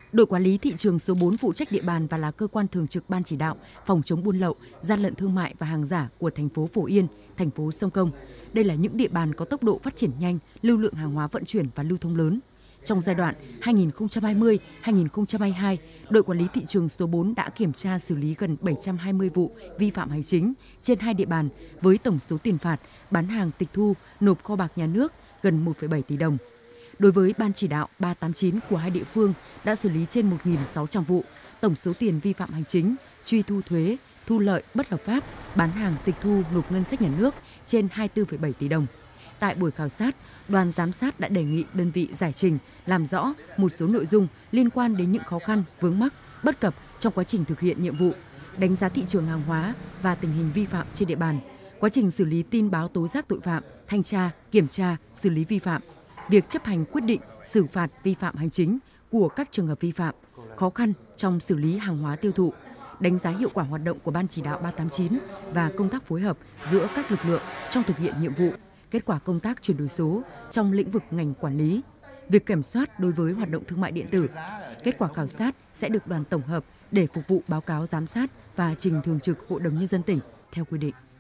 Đội quản lý thị trường số 4 phụ trách địa bàn và là cơ quan thường trực Ban chỉ đạo phòng chống buôn lậu, gian lận thương mại và hàng giả của thành phố Phổ Yên, thành phố Sông Công. Đây là những địa bàn có tốc độ phát triển nhanh, lưu lượng hàng hóa vận chuyển và lưu thông lớn. Trong giai đoạn 2020-2022, đội quản lý thị trường số 4 đã kiểm tra xử lý gần 720 vụ vi phạm hành chính trên 2 địa bàn với tổng số tiền phạt, bán hàng tịch thu, nộp kho bạc nhà nước gần 1,7 tỷ đồng. Đối với Ban chỉ đạo 389 của hai địa phương đã xử lý trên 1.600 vụ, tổng số tiền vi phạm hành chính, truy thu thuế, thu lợi bất hợp pháp, bán hàng tịch thu nộp ngân sách nhà nước trên 24,7 tỷ đồng. Tại buổi khảo sát, đoàn giám sát đã đề nghị đơn vị giải trình, làm rõ một số nội dung liên quan đến những khó khăn, vướng mắc, bất cập trong quá trình thực hiện nhiệm vụ, đánh giá thị trường hàng hóa và tình hình vi phạm trên địa bàn, quá trình xử lý tin báo tố giác tội phạm, thanh tra, kiểm tra, xử lý vi phạm, việc chấp hành quyết định xử phạt vi phạm hành chính của các trường hợp vi phạm, khó khăn trong xử lý hàng hóa tiêu thụ, đánh giá hiệu quả hoạt động của Ban chỉ đạo 389 và công tác phối hợp giữa các lực lượng trong thực hiện nhiệm vụ, kết quả công tác chuyển đổi số trong lĩnh vực ngành quản lý, việc kiểm soát đối với hoạt động thương mại điện tử. Kết quả khảo sát sẽ được đoàn tổng hợp để phục vụ báo cáo giám sát và trình thường trực Hội đồng Nhân dân tỉnh theo quy định.